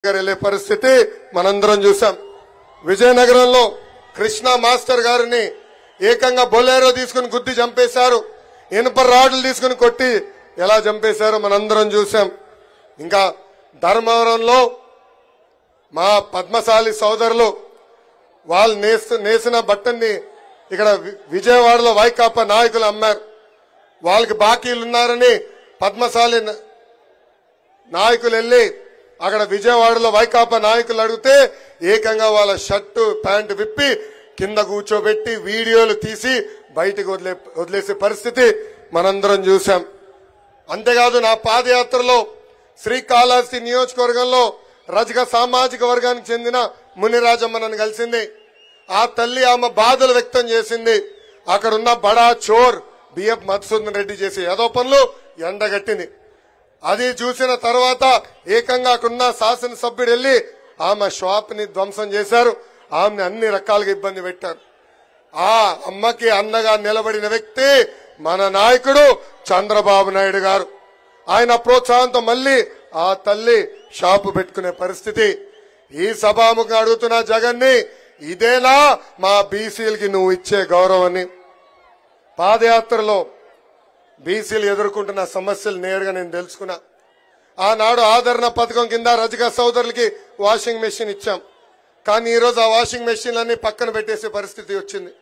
వెళ్లే పరిస్థితి మనందరం చూసాం. విజయనగరంలో కృష్ణ మాస్టర్ గారిని ఏకంగా బొలేరో తీసుకుని గుద్ది చంపేశారు. ఇనుప రాడ్లు తీసుకుని కొట్టి ఎలా చంపేశారో మనందరం చూసాం. ఇంకా ధర్మవరంలో మా పద్మశాలి సోదరులు వాళ్ళు నేసిన బట్టని ఇక్కడ విజయవాడలో వైకాపా నాయకులు అమ్మారు. వాళ్ళకి బాకీలు ఉన్నారని పద్మశాలి నాయకులు వెళ్లి అక్కడ విజయవాడలో వైకాపా నాయకులు అడిగితే ఏకంగా వాళ్ళ షర్టు ప్యాంటు విప్పి కింద కూర్చోబెట్టి వీడియోలు తీసి బయటకు వదిలేసే పరిస్థితి మనందరం చూసాం. అంతేకాదు నా పాదయాత్రలో శ్రీకాళహస్తి నియోజకవర్గంలో రజక సామాజిక వర్గానికి చెందిన మునిరాజమ్మ నన్ను కలిసింది. ఆ తల్లి ఆమె బాధలు వ్యక్తం చేసింది. అక్కడున్న బడా చోర్ బిఎఫ్ మధుసూదన్ రెడ్డి చేసి ఏదో పనులు ఎండగట్టింది. అది చూసిన తర్వాత ఏకంగా అక్కడున్న శాసనసభ్యుడు వెళ్లి ఆమె షాప్ ని ధ్వంసం చేశారు. ఆమెను అన్ని రకాలుగా ఇబ్బంది పెట్టారు. ఆ అమ్మకి అన్నగా నిలబడిన వ్యక్తి మన నాయకుడు చంద్రబాబు నాయుడు గారు. ఆయన ప్రోత్సాహంతో మళ్లీ ఆ తల్లి షాపు పెట్టుకునే పరిస్థితి. ఈ సభాముఖంగా అడుగుతున్న జగన్ ని, ఇదేనా మా బీసీలకి నువ్వు ఇచ్చే గౌరవాన్ని? పాదయాత్రలో బీసీలు ఎదుర్కొంటున్న సమస్యలు నేరుగా నేను తెలుసుకున్నా. ఆనాడు ఆదరణ పథకం కింద రజక సోదరులకి వాషింగ్ మెషిన్ ఇచ్చాం. కానీ ఈరోజు ఆ వాషింగ్ మెషిన్లన్నీ పక్కన పెట్టేసే పరిస్థితి వచ్చింది.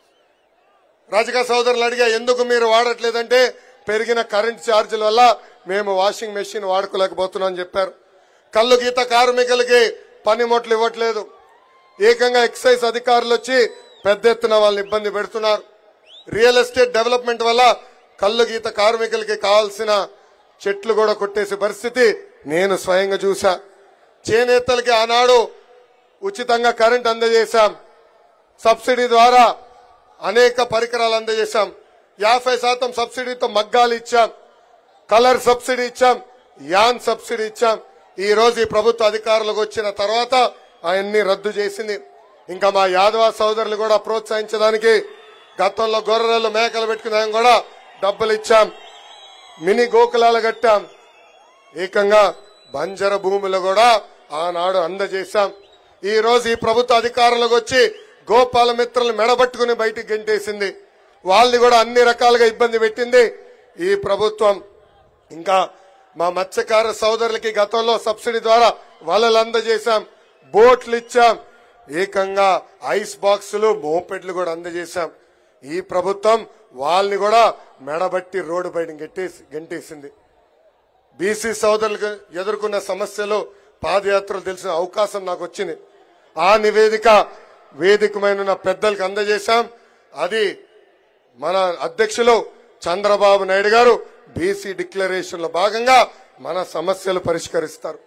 రజక సోదరులు అడిగా, ఎందుకు మీరు వాడట్లేదంటే పెరిగిన కరెంట్ ఛార్జీల వల్ల మేము వాషింగ్ మెషిన్ వాడుకోలేకపోతున్నాం అని చెప్పారు. కల్లు గీత కార్మికులకి పనిముట్లు ఇవ్వట్లేదు. ఏకంగా ఎక్సైజ్ అధికారులు వచ్చి పెద్ద ఎత్తున వాళ్ళని ఇబ్బంది పెడుతున్నారు. రియల్ ఎస్టేట్ డెవలప్మెంట్ వల్ల కల్లు గీత కార్మికులకి కావాల్సిన చెట్లు కూడా కొట్టేసే పరిస్థితి నేను స్వయంగా చూసా. చేనేతలకి ఆనాడు ఉచితంగా కరెంట్ అందజేశాం. సబ్సిడీ ద్వారా అనేక పరికరాలు అందజేశాం. 50% సబ్సిడీతో మగ్గాలు ఇచ్చాం. కలర్ సబ్సిడీ ఇచ్చాం. యాన్ సబ్సిడీ ఇచ్చాం. ఈ రోజు ఈ ప్రభుత్వ అధికారులకు వచ్చిన తర్వాత అవన్నీ రద్దు చేసింది. ఇంకా మా యాదవ సోదరులు కూడా ప్రోత్సహించడానికి గతంలో గొర్రెలు మేకలు పెట్టుకునే కూడా డబ్బులు ఇచ్చాం. మినీ గోకులాలు కట్టాం. ఏకంగా బంజర భూములు కూడా ఆనాడు అందజేశాం. ఈ రోజు ఈ ప్రభుత్వ అధికారులకు వచ్చి గోపాల మిత్రులు మెడబట్టుకుని బయటికి గెంటేసింది. వాళ్ళని కూడా అన్ని రకాలుగా ఇబ్బంది పెట్టింది ఈ ప్రభుత్వం. ఇంకా మా మత్స్యకార సోదరులకి గతంలో సబ్సిడీ ద్వారా వలలు అందజేశాం, బోట్లు ఇచ్చాం. ఏకంగా ఐస్ బాక్సులు, మోపెడ్లు కూడా అందజేశాం. ఈ ప్రభుత్వం వాళ్ళని కూడా మెడబట్టి రోడ్డు బయట గెంటేసింది. బీసీ సోదరులకు ఎదుర్కొన్న సమస్యలు పాదయాత్రలు తెలిసిన అవకాశం నాకు వచ్చింది. ఆ నివేదిక వేదికమైన పెద్దలకు అందజేశాం. అది మన అధ్యక్షులు చంద్రబాబు నాయుడు గారు బీసీ డిక్లరేషన్ లో భాగంగా మన సమస్యలు పరిష్కరిస్తారు.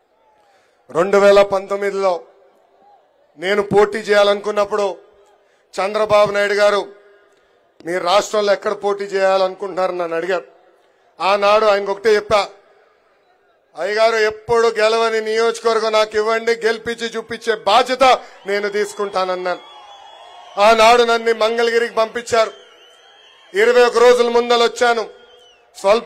2019లో నేను పోటీ చేయాలనుకున్నప్పుడు చంద్రబాబు నాయుడు గారు మీరు రాష్ట్రంలో ఎక్కడ పోటీ చేయాలనుకుంటున్నారని నన్ను అడిగారు. ఆనాడు ఆయనకు ఒకటే చెప్పా, అయ్యగారు ఎప్పుడు గెలవని నియోజకవర్గం నాకు ఇవ్వండి, గెలిపించి చూపించే బాధ్యత నేను తీసుకుంటానన్నాను. ఆనాడు నన్ను మంగళగిరికి పంపించారు. 21 రోజుల ముందలు వచ్చాను. స్వల్ప